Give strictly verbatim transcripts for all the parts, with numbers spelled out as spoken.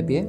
pie.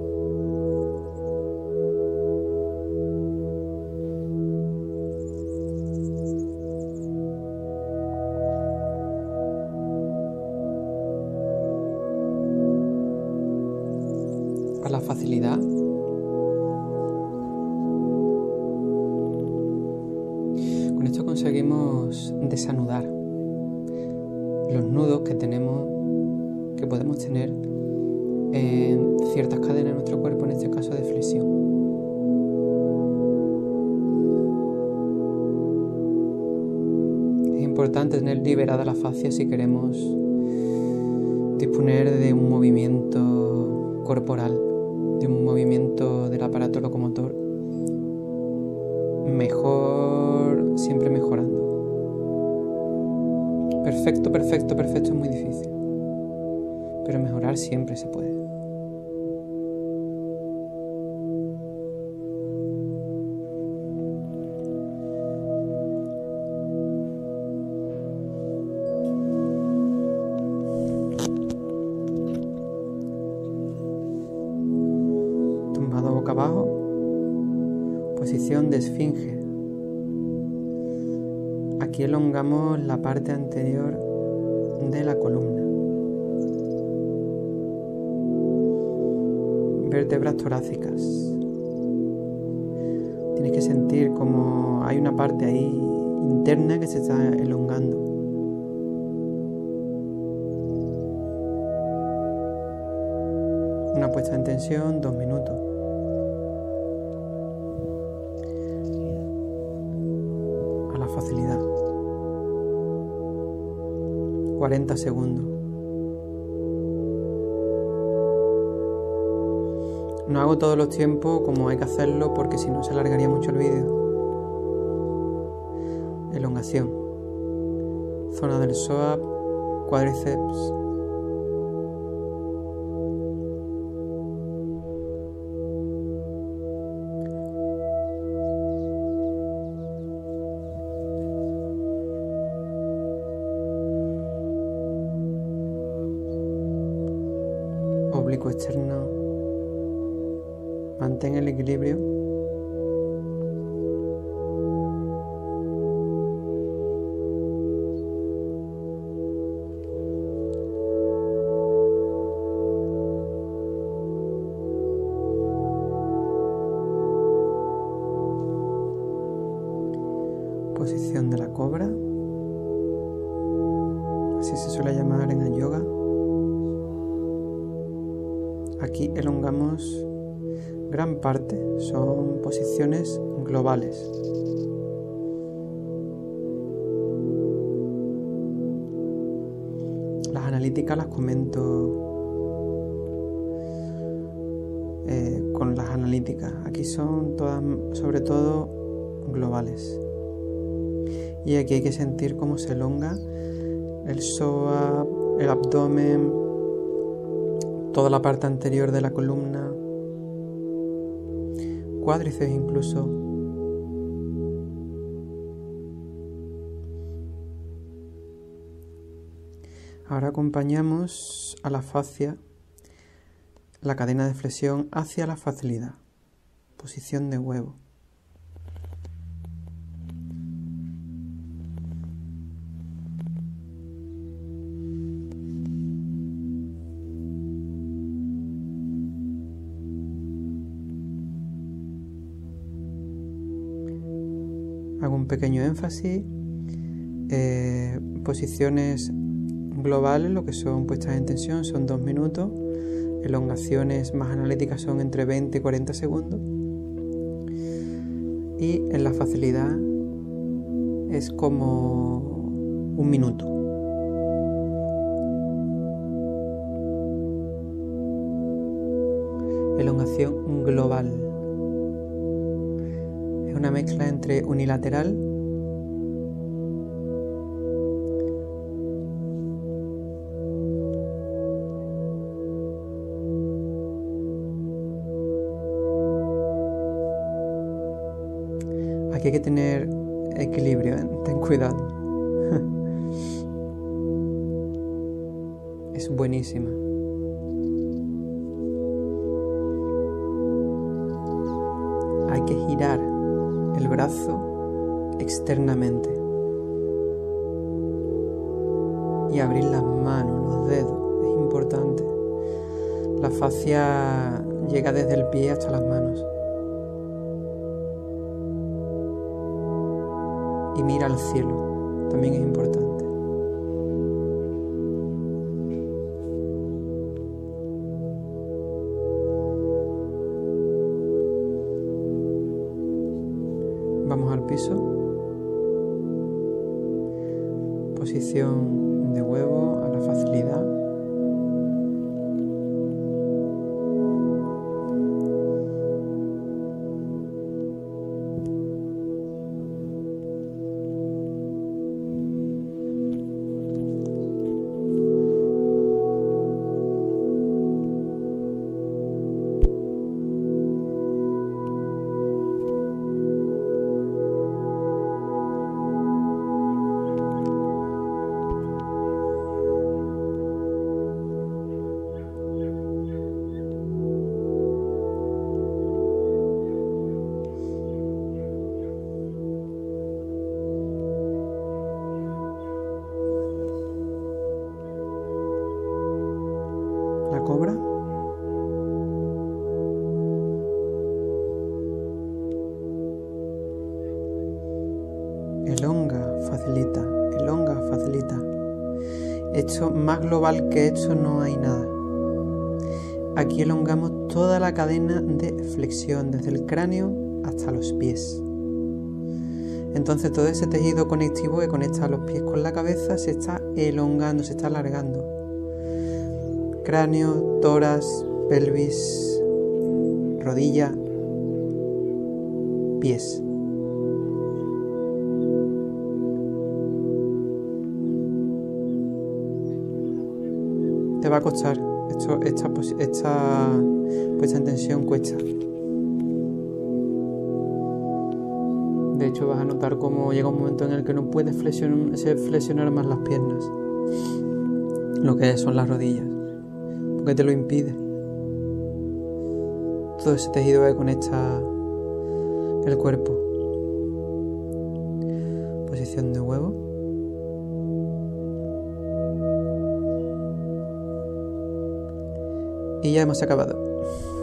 A la facilidad. Con esto conseguimos desanudar los nudos que tenemos, que podemos tener en ciertas cadenas de nuestro cuerpo, en este caso de flexión. Es importante tener liberada la fascia si queremos disponer de un movimiento corporal, de un movimiento del aparato locomotor mejor, siempre mejorando. Perfecto, perfecto, perfecto es muy difícil, pero mejorar siempre se puede. Tumbado boca abajo, posición de esfinge. Aquí elongamos la parte anterior de la columna. Vértebras torácicas. Tienes que sentir como hay una parte ahí interna que se está elongando. Una puesta en tensión, dos minutos. A la facilidad. cuarenta segundos. No hago todos los tiempos como hay que hacerlo porque si no se alargaría mucho el vídeo. Elongación. Zona del psoas, cuádriceps. Oblicuo externo. Mantén el equilibrio. Posición de la cobra. Así se suele llamar en el yoga. Aquí elongamos gran parte, son posiciones globales. Las analíticas las comento eh, con las analíticas. Aquí son todas, sobre todo, globales. Y aquí hay que sentir cómo se elonga el psoas, el abdomen, toda la parte anterior de la columna, cuádriceps incluso. Ahora acompañamos a la fascia, la cadena de flexión hacia la facilidad. Posición de huevo. Hago un pequeño énfasis, eh, posiciones globales, lo que son puestas en tensión, son dos minutos, elongaciones más analíticas son entre veinte y cuarenta segundos, y en la facilidad es como un minuto. Elongación global. Es una mezcla entre unilateral aquí hay que tener equilibrio, ¿eh? Ten cuidado. Es buenísima. que girar el brazo externamente y abrir las manos, los dedos. Es importante. La fascia llega desde el pie hasta las manos. Y mira al cielo, también es importante. Vamos al piso. Posición de huevo a la facilidad. La cobra. Elonga, facilita, elonga, facilita. Esto, más global que esto no hay nada. Aquí elongamos toda la cadena de flexión, desde el cráneo hasta los pies. Entonces todo ese tejido conectivo que conecta a los pies con la cabeza se está elongando, se está alargando. Cráneo, tórax, pelvis, rodilla, pies. Te va a costar. Esto, esta, esta puesta en tensión cuesta. De hecho vas a notar cómo llega un momento en el que no puedes flexionar, flexionar más las piernas. Lo que son las rodillas. Porque te lo impide. Todo ese tejido que conecta el cuerpo. Posición de huevo. Y ya hemos acabado.